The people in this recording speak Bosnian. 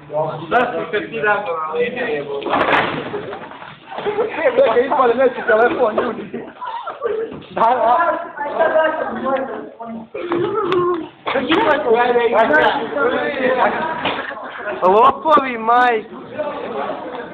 Zašto se ti razvona linija je voda? Čekaj, ispade neći telefon, ljudi. Da. Lopovi, majku.